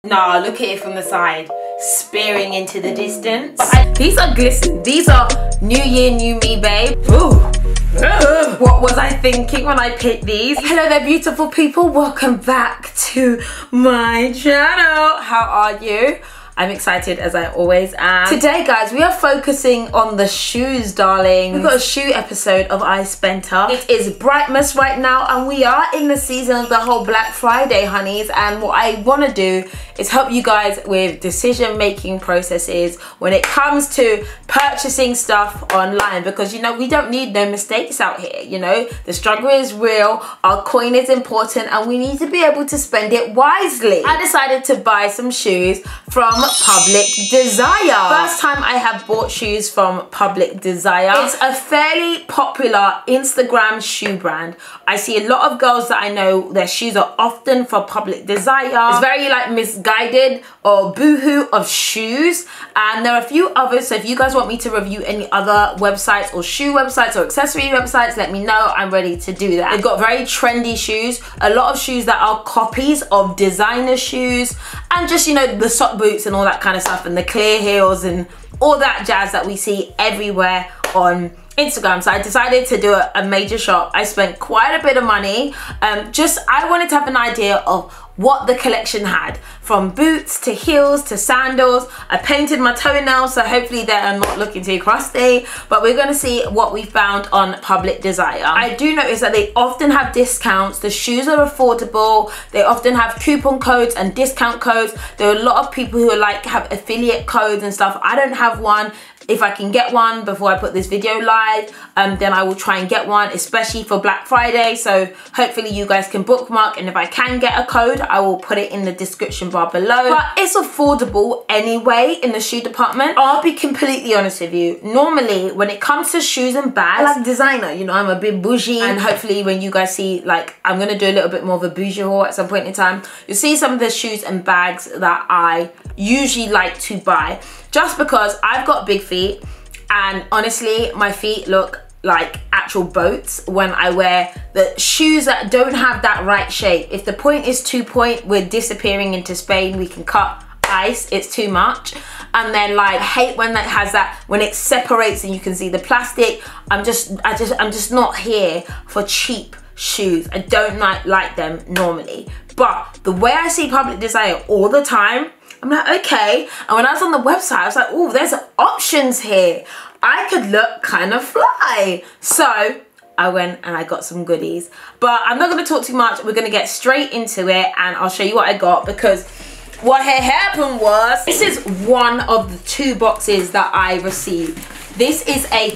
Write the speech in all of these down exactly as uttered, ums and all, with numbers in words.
Nah, look at it from the side, spearing into the distance. I, these are glisten. These are new year, new me, babe. Ooh. What was I thinking when I picked these? Hello there, beautiful people. Welcome back to my channel. How are you? I'm excited as I always am. Today, guys, we are focusing on the shoes, darling. We've got a shoe episode of I Spenta. It is Brightmas right now, and we are in the season of the whole Black Friday, honeys. And what I want to do is help you guys with decision-making processes when it comes to purchasing stuff online, because, you know, we don't need no mistakes out here. You know, the struggle is real, our coin is important, and we need to be able to spend it wisely. I decided to buy some shoes from Public Desire. First time I have bought shoes from Public Desire. It's a fairly popular Instagram shoe brand. I see a lot of girls that I know, their shoes are often for Public Desire. It's very like misguided or boohoo of shoes, and there are a few others. So if you guys want me to review any other websites or shoe websites or accessory websites, let me know. I'm ready to do that. They've got very trendy shoes, a lot of shoes that are copies of designer shoes, and just, you know, the sock boots and all that kind of stuff, and the clear heels and all that jazz that we see everywhere on Instagram. So I decided to do a, a major shop. I spent quite a bit of money. Um, just, I wanted to have an idea of what the collection had, from boots to heels to sandals. I painted my toenails, so hopefully they're not looking too crusty, but we're gonna see what we found on Public Desire. I do notice that they often have discounts. The shoes are affordable. They often have coupon codes and discount codes. There are a lot of people who are like have affiliate codes and stuff. I don't have one. If I can get one before I put this video live, um, then I will try and get one, especially for Black Friday. So hopefully you guys can bookmark, and if I can get a code, I will put it in the description bar below. But it's affordable anyway in the shoe department. I'll be completely honest with you. Normally, when it comes to shoes and bags, I like designer. You know, I'm a bit bougie, and hopefully when you guys see, like, I'm gonna do a little bit more of a bougie haul at some point in time. You'll see some of the shoes and bags that I usually like to buy, just because I've got big feet, and honestly my feet look like actual boats when I wear the shoes that don't have that right shape. If the point is two point, we're disappearing into Spain, we can cut ice, it's too much. And then, like, I hate when that has that, when it separates and you can see the plastic. I'm just I just I'm just not here for cheap shoes. I don't like like them normally, but the way I see Public Desire all the time, I'm like, okay. And when I was on the website, I was like, oh, there's options here. I could look kind of fly. So I went and I got some goodies. But I'm not going to talk too much. We're going to get straight into it, and I'll show you what I got, because what had happened was, this is one of the two boxes that I received. This is a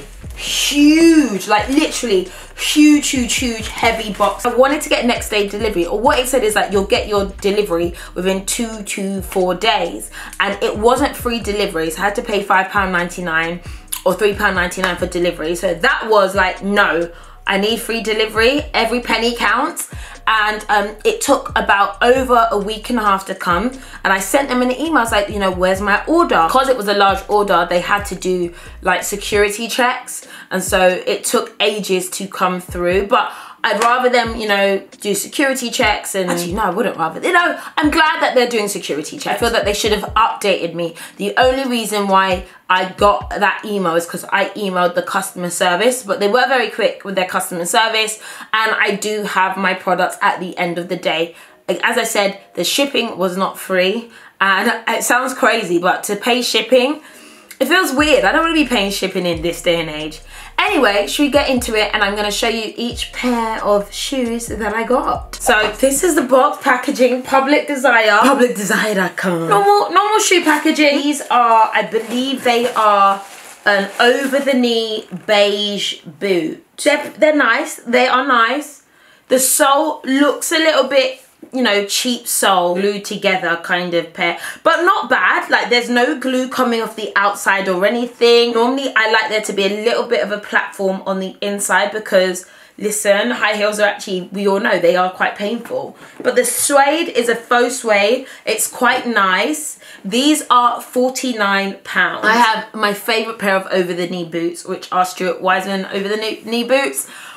huge, like literally huge huge huge heavy box. I wanted to get next day delivery, or what it said is that you'll get your delivery within two to four days, and it wasn't free delivery, so I had to pay five pound ninety-nine or three pound ninety-nine for delivery. So that was like, no, I need free delivery, every penny counts. And um, it took about over a week and a half to come, and I sent them an email. I was like, you know, where's my order? Because it was a large order, they had to do like security checks, and so it took ages to come through. But I'd rather them, you know, do security checks, and actually, no, I wouldn't rather. You know, I'm glad that they're doing security checks. I feel that they should have updated me. The only reason why I got that email is because I emailed the customer service, but they were very quick with their customer service, and I do have my products at the end of the day. As I said, the shipping was not free, and it sounds crazy, but to pay shipping, it feels weird. I don't want to be paying shipping in this day and age. Anyway, should we get into it, and I'm going to show you each pair of shoes that I got. So this is the box packaging, Public Desire. Public Desire dot com. Normal, normal shoe packaging. These are, I believe they are an over-the-knee beige boot. They're, they're nice. They are nice. The sole looks a little bit, you know, cheap sole, glued together kind of pair, but not bad. Like, there's no glue coming off the outside or anything. Normally I like there to be a little bit of a platform on the inside, because listen, high heels are actually, we all know, they are quite painful. But the suede is a faux suede. It's quite nice. These are forty-nine pounds. I have my favorite pair of over the knee boots, which are Stuart Weitzman over the knee boots.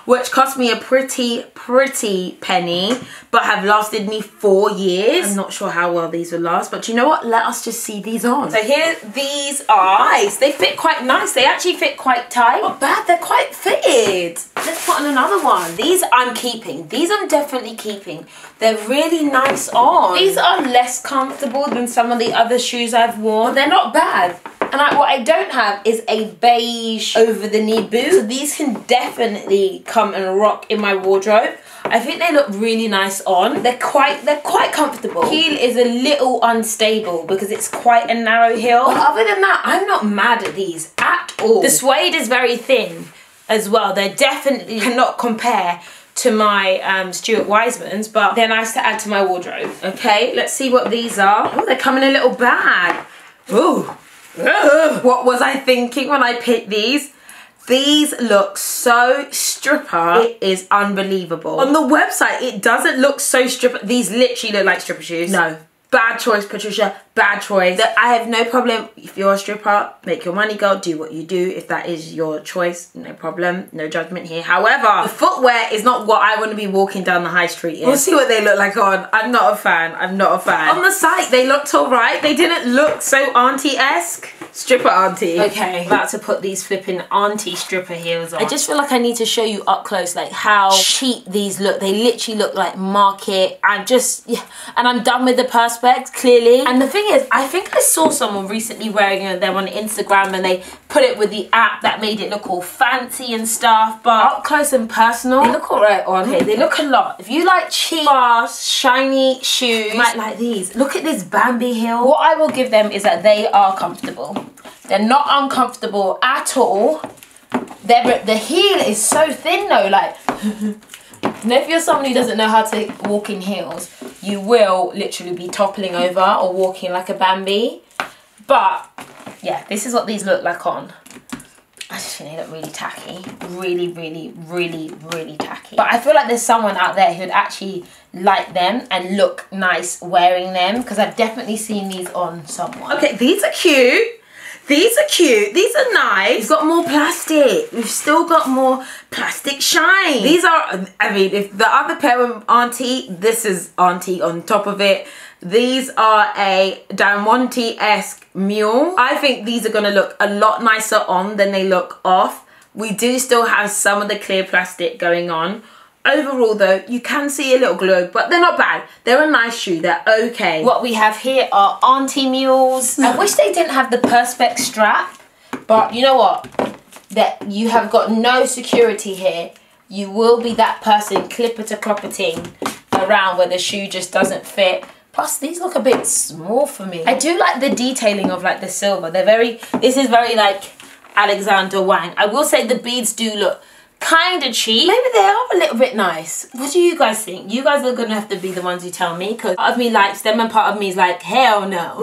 which cost me a pretty, pretty penny, but have lasted me four years. I'm not sure how well these will last, but you know what? Let us just see these on. So here, these are nice. They fit quite nice. They actually fit quite tight. Not bad, they're quite fitted. Let's put on another one. These I'm keeping. These I'm definitely keeping. They're really nice on. These are less comfortable than some of the other shoes I've worn, but they're not bad. And I, what I don't have is a beige over the knee boot. So these can definitely come and rock in my wardrobe. I think they look really nice on. They're quite, they're quite comfortable. Heel is a little unstable because it's quite a narrow heel. But other than that, I'm not mad at these at all. The suede is very thin as well. They definitely cannot compare to my um, Stuart Weitzmans, but they're nice to add to my wardrobe. Okay, let's see what these are. Oh, they come in a little bag. Ooh. Ugh. What was I thinking when I picked these? These look so stripper. It is unbelievable. On the website, it doesn't look so stripper. These literally look like stripper shoes. No. Bad choice, Patricia. Bad choice. I have no problem. If you're a stripper, make your money, girl. Do what you do. If that is your choice, no problem. No judgment here. However, the footwear is not what I want to be walking down the high street in. We'll see what they look like on. I'm not a fan. I'm not a fan. On the site, they looked all right. They didn't look so auntie-esque. Stripper auntie. Okay, about to put these flipping auntie stripper heels on. I just feel like I need to show you up close like how cheap these look. They literally look like market. I'm just, yeah, and I'm done with the perspex, clearly. And the thing is, I think I saw someone recently wearing them on Instagram and they put it with the app that made it look all fancy and stuff, but up close and personal, they look all right on here. They look a lot. If you like cheap, fast, shiny shoes, you might like these. Look at this Bambi heel. What I will give them is that they are comfortable. They're not uncomfortable at all. They're, the heel is so thin though, like, you know, if you're someone who doesn't know how to walk in heels, you will literally be toppling over or walking like a Bambi. But yeah, this is what these look like on. I just think they look really tacky. Really, really, really, really tacky. But I feel like there's someone out there who'd actually like them and look nice wearing them, because I've definitely seen these on someone. Okay, these are cute. These are cute. These are nice. We've got more plastic. We've still got more plastic shine. These are, I mean, if the other pair were auntie, this is auntie on top of it. These are a Diamante-esque mule. I think these are going to look a lot nicer on than they look off. We do still have some of the clear plastic going on. Overall though, you can see a little glow, but they're not bad. They're a nice shoe, they're okay. What we have here are auntie mules. I wish they didn't have the perspex strap, but you know what? That you have got no security here. You will be that person clipper-to-cloppeting around where the shoe just doesn't fit. Plus, these look a bit small for me. I do like the detailing of like the silver. They're very, this is very like Alexander Wang. I will say the beads do look kind of cheap. Maybe they are a little bit nice. What do you guys think? You guys are gonna have to be the ones who tell me, because part of me likes them and part of me is like, hell no.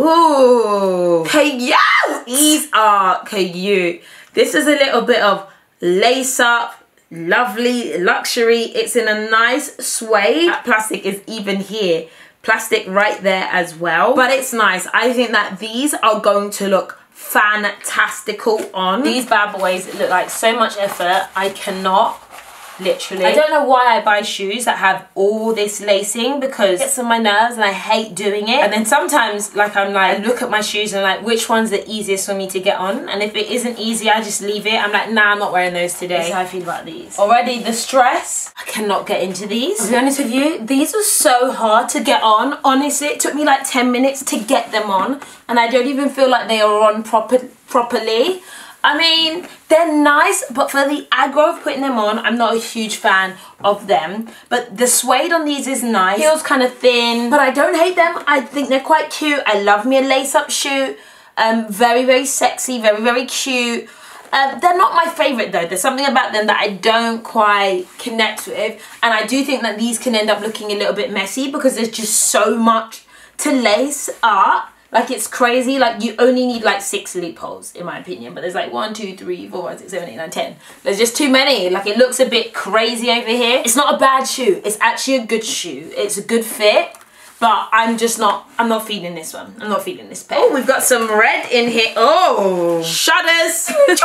Ooh, cute. These are cute. This is a little bit of lace up, lovely luxury. It's in a nice suede. That plastic is even here. Plastic right there as well. But it's nice. I think that these are going to look fantastical on. These bad boys look like so much effort. I cannot, literally. I don't know why I buy shoes that have all this lacing, because it gets on my nerves and I hate doing it. And then sometimes, like, I'm like, I look at my shoes and like, which one's the easiest for me to get on? And if it isn't easy, I just leave it. I'm like, nah, I'm not wearing those today. That's how I feel about these. Already, the stress, I cannot get into these. To be honest with you, these are so hard to get on. Honestly, it took me like ten minutes to get them on, and I don't even feel like they are on proper properly. I mean, they're nice, but for the aggro of putting them on, I'm not a huge fan of them. But the suede on these is nice. Heel's kind of thin, but I don't hate them. I think they're quite cute. I love me a lace-up shoe. Um, very, very sexy, very, very cute. Uh, they're not my favourite though. There's something about them that I don't quite connect with. And I do think that these can end up looking a little bit messy because there's just so much to lace up. Like, it's crazy. Like, you only need like six loopholes in my opinion, but there's like one, two, three, four, five, six, seven, eight, nine, ten. There's just too many. Like, it looks a bit crazy over here. It's not a bad shoe. It's actually a good shoe. It's a good fit. but I'm just not, I'm not feeling this one. I'm not feeling this pair. Oh, we've got some red in here. Oh, shudders.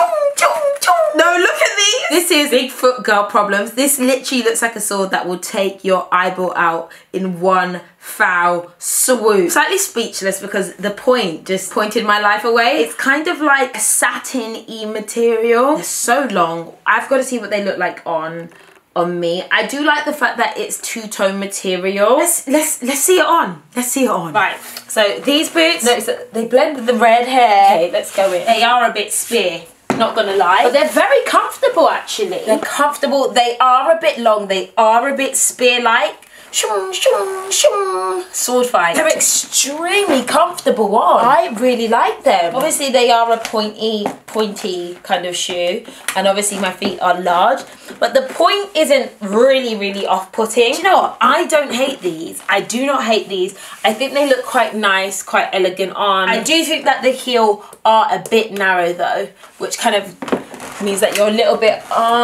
No, look at these. This is Bigfoot girl problems. This literally looks like a sword that will take your eyeball out in one foul swoop. Slightly speechless because the point just pointed my life away. It's kind of like a satin-y material. They're so long. I've got to see what they look like on on me. I do like the fact that it's two-tone material. Let's let's let's see it on. Let's see it on. Right. So these boots, notice that they blend with the red hair. Okay, let's go in. They are a bit spear, not gonna lie, but they're very comfortable actually. They're comfortable. They are a bit long. They are a bit spear-like. Shung, shung, shung. Sword fight. They're extremely comfortable on. I really like them. Obviously they are a pointy, pointy kind of shoe, and obviously my feet are large, but the point isn't really, really off-putting. Do you know what? I don't hate these. I do not hate these. I think they look quite nice, quite elegant on. I do think that the heel are a bit narrow though, which kind of means that you're a little bit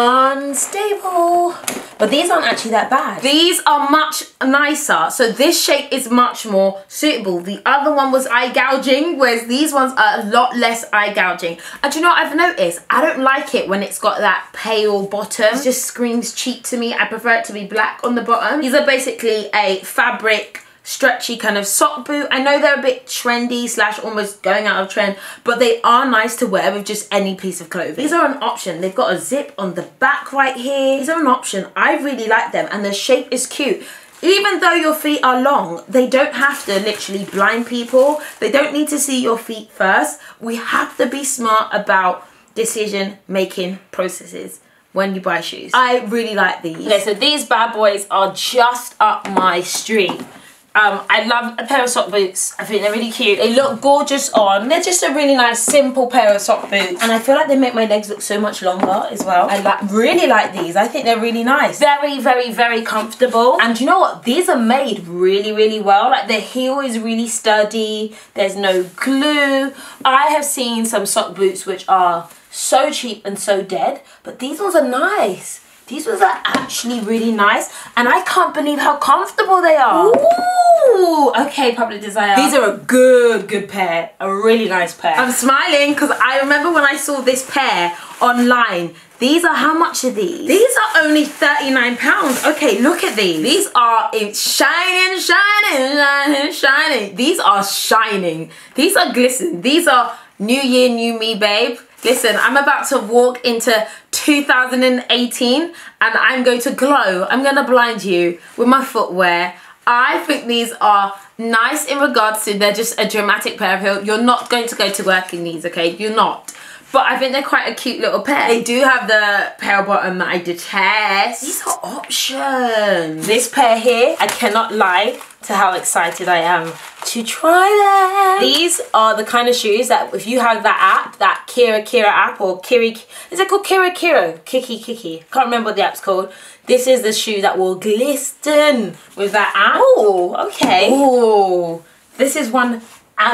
unstable. But these aren't actually that bad. These are much nicer. So this shape is much more suitable. The other one was eye gouging, whereas these ones are a lot less eye gouging. And do you know what I've noticed? I don't like it when it's got that pale bottom. It just screams cheap to me. I prefer it to be black on the bottom. These are basically a fabric stretchy kind of sock boot. I know they're a bit trendy slash almost going out of trend, but they are nice to wear with just any piece of clothing. These are an option. They've got a zip on the back right here. These are an option. I really like them, and the shape is cute. Even though your feet are long, they don't have to literally blind people. They don't need to see your feet first. We have to be smart about decision making processes when you buy shoes. I really like these. Okay, so these bad boys are just up my street. Um, I love a pair of sock boots. I think they're really cute. They look gorgeous on. They're just a really nice, simple pair of sock boots. And I feel like they make my legs look so much longer as well. I like, really like these. I think they're really nice. Very, very, very comfortable. And you know what? These are made really, really well. Like the heel is really sturdy. There's no glue. I have seen some sock boots which are so cheap and so dead, but these ones are nice. These ones are actually really nice, and I can't believe how comfortable they are. Ooh, okay, Public Desire. These are a good, good pair. A really nice pair. I'm smiling because I remember when I saw this pair online. These are, how much are these? These are only thirty-nine pounds. Okay, look at these. These are shining, shining, shining, shining. These are shining. These are glistening. These are new year, new me, babe. Listen, I'm about to walk into two thousand eighteen and I'm going to glow. I'm going to blind you with my footwear. I think these are nice in regards to they're just a dramatic pair of heels. You're not going to go to work in these, okay? You're not. But I think they're quite a cute little pair. They do have the pair bottom that I detest. These are options. This pair here, I cannot lie to how excited I am to try them. These are the kind of shoes that if you have that app, that Kira Kira app, or Kiri, is it called Kira Kira? Kiki Kiki. Can't remember what the app's called. This is the shoe that will glisten with that app. Oh, okay. Oh, this is one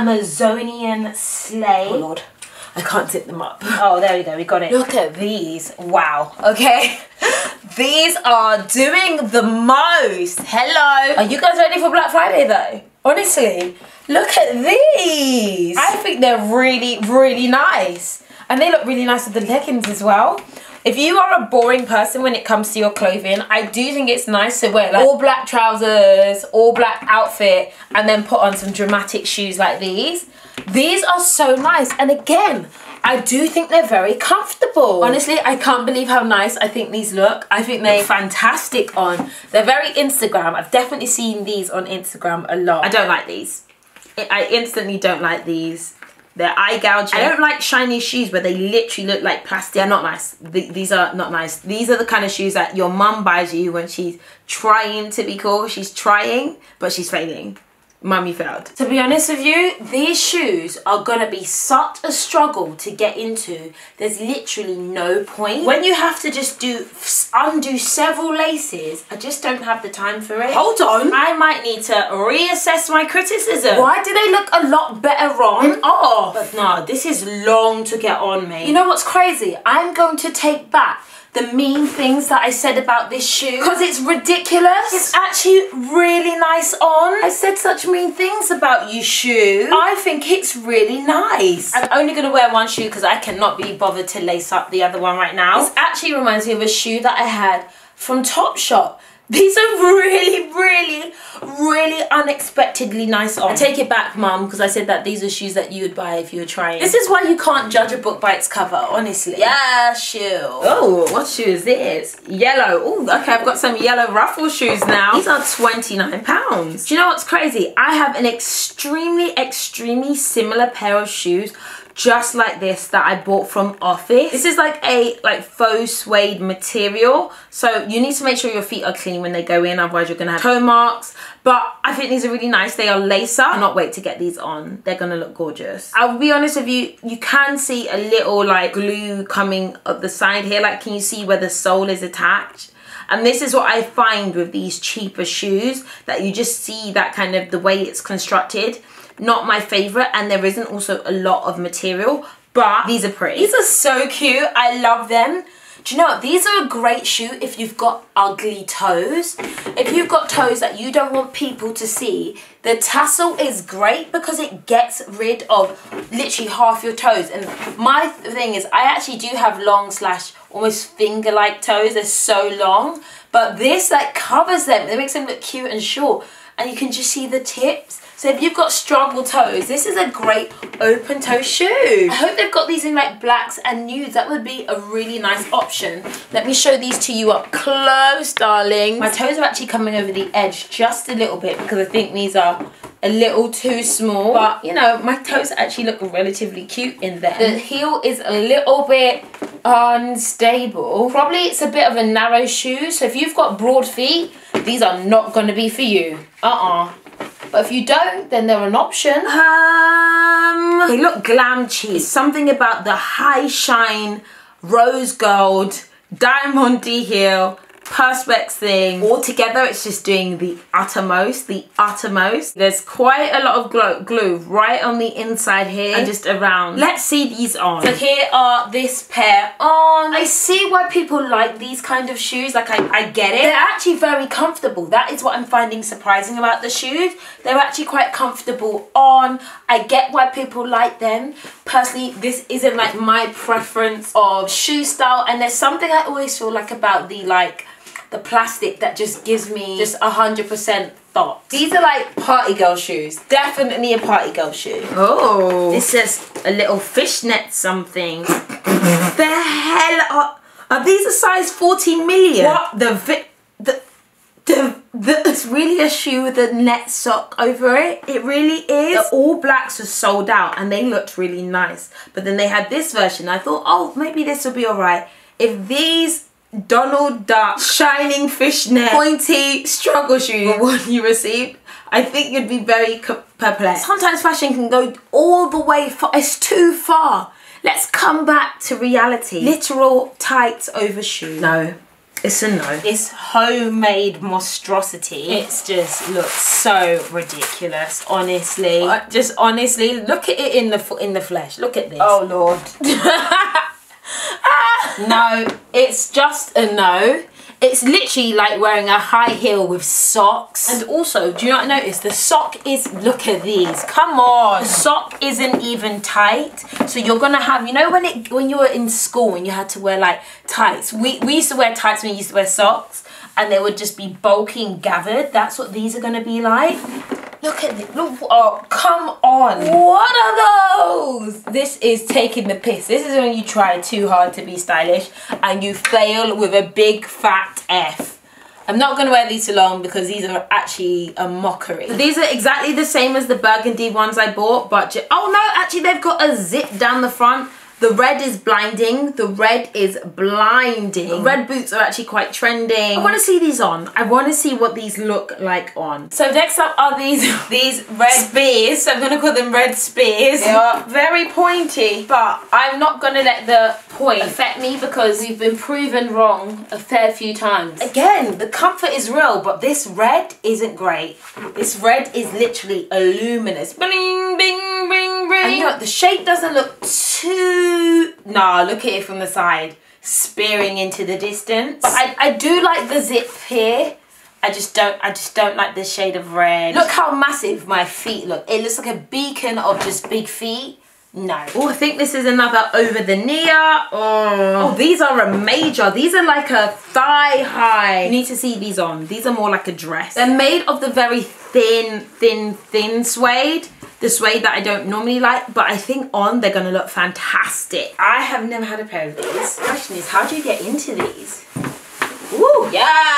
Amazonian Slay. Oh Lord, I can't zip them up. Oh, there we go, we got it. Look at these. Wow, okay. These are doing the most. Hello. Are you guys ready for Black Friday though? Honestly, look at these. I think they're really, really nice. And they look really nice with the leggings as well. If you are a boring person when it comes to your clothing, I do think it's nice to wear like all black trousers, all black outfit, and then put on some dramatic shoes like these. These are so nice, and again, I do think they're very comfortable. Honestly, I can't believe how nice I think these look. I think they're fantastic on. They're very Instagram. I've definitely seen these on Instagram a lot. I don't like these. I instantly don't like these. They're eye gouging. I don't like shiny shoes where they literally look like plastic. They're not nice. These are not nice. These are the kind of shoes that your mum buys you when she's trying to be cool. She's trying, but she's failing. Mummy failed. To be honest with you, these shoes are gonna be such a struggle to get into. There's literally no point. When you have to just do undo several laces, I just don't have the time for it. Hold on. I might need to reassess my criticism. Why do they look a lot better on and off? But no, this is long to get on me. You know what's crazy? I'm going to take back the the mean things that I said about this shoe? Because it's ridiculous. It's actually really nice on. I said such mean things about you, shoe. I think it's really nice. I'm only going to wear one shoe because I cannot be bothered to lace up the other one right now. This actually reminds me of a shoe that I had from Topshop. These are really, really, really unexpectedly nice on. I take it back, Mum, because I said that these are shoes that you would buy if you were trying. This is why you can't judge a book by its cover, honestly. Yeah, shoe. Oh, what shoe is this? Yellow. Oh, okay, I've got some yellow ruffle shoes now. These are twenty-nine pounds. Do you know what's crazy? I have an extremely, extremely similar pair of shoes just like this that I bought from Office. This is like a like faux suede material, so you need to make sure your feet are clean when they go in, otherwise you're gonna have toe marks. But I think these are really nice. They are lace up. I cannot wait to get these on. They're gonna look gorgeous. I'll be honest with you, you can see a little like glue coming up the side here. Like, can you see where the sole is attached? And this is what I find with these cheaper shoes, that you just see that kind of the way it's constructed. Not my favorite, and there isn't also a lot of material, but these are pretty. These are so cute. I love them. Do you know what? These are a great shoe if you've got ugly toes. If you've got toes that you don't want people to see, the tassel is great because it gets rid of literally half your toes. And my thing is, I actually do have long slash almost finger-like toes. They're so long, but this like covers them. It makes them look cute and short, and you can just see the tips. So if you've got struggle toes, this is a great open toe shoe. I hope they've got these in like blacks and nudes. That would be a really nice option. Let me show these to you up close, darling. My toes are actually coming over the edge just a little bit because I think these are a little too small. But, you know, my toes actually look relatively cute in there. The heel is a little bit unstable. Probably it's a bit of a narrow shoe. So if you've got broad feet, these are not going to be for you. Uh-uh. But if you don't, then they're an option. Um, they look glam cheese. Something about the high shine, rose gold, diamond-y heel, perspex thing. All together, it's just doing the uttermost, the uttermost. There's quite a lot of glue, glue right on the inside here and just around. Let's see these on. So here are this pair on. I see why people like these kind of shoes. Like, I, I get it. They're actually very comfortable. That is what I'm finding surprising about the shoes. They're actually quite comfortable on. I get why people like them. Personally, this isn't like my preference of shoe style. And there's something I always feel like about the like, the plastic that just gives me just one hundred percent thought. These are like party girl shoes. Definitely a party girl shoe. Oh. This is a little fishnet something. The hell are... Are these a size fourteen million? What? The... Vi the... The, the, it's really a shoe with a net sock over it. It really is. The all blacks were sold out and they looked really nice. But then they had this version. I thought, oh, maybe this will be alright. If these Donald Duck shining fishnet pointy struggle shoes were what you received, I think you'd be very perplexed. Sometimes fashion can go all the way far. It's too far. Let's come back to reality. Literal tights over shoes. No. It's a no. It's homemade monstrosity. It's just looks so ridiculous, honestly. What? Just honestly, look at it in the in the flesh. Look at this. Oh Lord. No, it's just a no. It's literally like wearing a high heel with socks. And also, do you not notice the sock is, look at these, come on. The sock isn't even tight. So you're gonna have, you know when it when you were in school and you had to wear like tights. We, we used to wear tights when we used to wear socks and they would just be bulky and gathered. That's what these are gonna be like. Look at this, look, oh, come on. What are those? This is taking the piss. This is when you try too hard to be stylish and you fail with a big fat F. I'm not gonna wear these too long because these are actually a mockery. These are exactly the same as the burgundy ones I bought, but, oh no, actually they've got a zip down the front. The red is blinding. The red is blinding. The red boots are actually quite trending. I want to see these on. I want to see what these look like on. So next up are these these red spears. So I'm going to call them red spears. They are very pointy, but I'm not going to let the point affect me because we've been proven wrong a fair few times. Again, the comfort is real, but this red isn't great. This red is literally a luminous. Bling, bing, bing, bing. And you know what? The shape doesn't look too... Nah, look at it from the side. spearing into the distance. But I, I do like the zip here. I just don't I just don't like this shade of red. Look how massive my feet look. It looks like a beacon of just big feet. No. Oh, I think this is another over the knee. Oh. oh, these are a major. These are like a thigh high. You need to see these on. These are more like a dress. They're made of the very thin, thin, thin suede. The suede that I don't normally like, but I think on they're gonna look fantastic. I have never had a pair of these. The question is, how do you get into these? Ooh,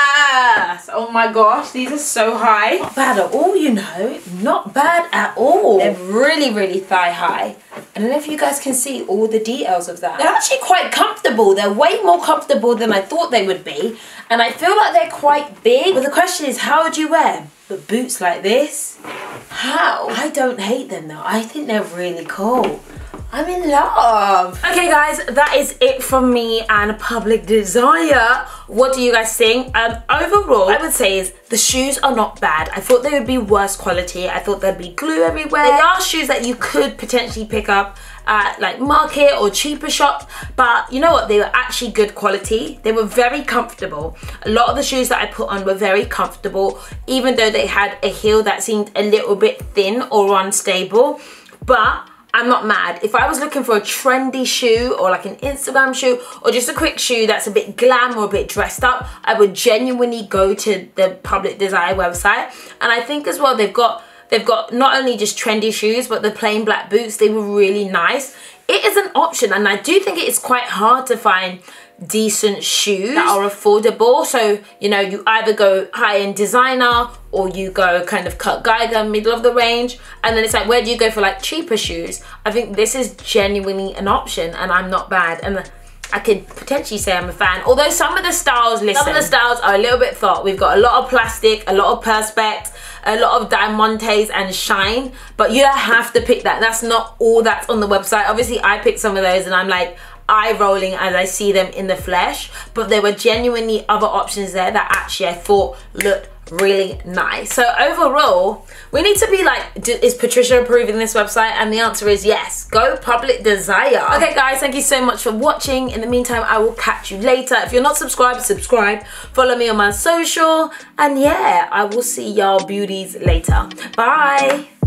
yes! Oh my gosh, these are so high. Not bad at all, you know. Not bad at all. They're really, really thigh high. I don't know if you guys can see all the details of that. They're actually quite comfortable. They're way more comfortable than I thought they would be. And I feel like they're quite big. But the question is, how would you wear but boots like this? How? I don't hate them though. I think they're really cool. I'm in love. Okay guys, that is it from me and Public Desire. What do you guys think? Um, overall, I would say is the shoes are not bad. I thought they would be worse quality. I thought there'd be glue everywhere. They are shoes that you could potentially pick up at like market or cheaper shops, but you know what? They were actually good quality. They were very comfortable. A lot of the shoes that I put on were very comfortable, even though they had a heel that seemed a little bit thin or unstable. But I'm not mad. If I was looking for a trendy shoe or like an Instagram shoe or just a quick shoe that's a bit glam or a bit dressed up, I would genuinely go to the Public Desire website. And I think as well they've got they've got not only just trendy shoes, but the plain black boots. They were really nice. It is an option, and I do think it is quite hard to find decent shoes that are affordable. So, you know, you either go high-end designer or you go kind of Kurt Geiger, middle of the range, and then it's like, where do you go for like cheaper shoes? I think this is genuinely an option, and I'm not bad, and I could potentially say I'm a fan. Although some of the styles, listen, some of the styles are a little bit thought. We've got a lot of plastic, a lot of perspex, a lot of diamantes and shine, but you don't have to pick that. That's not all that's on the website. Obviously, I picked some of those and I'm like eye rolling as I see them in the flesh, but there were genuinely other options there that actually I thought looked really nice. So overall, we need to be like, is Patricia approving this website? And the answer is yes. Go Public Desire. Okay guys, thank you so much for watching. In the meantime, I will catch you later. If you're not subscribed, subscribe. Follow me on my social. And yeah, I will see y'all beauties later. Bye.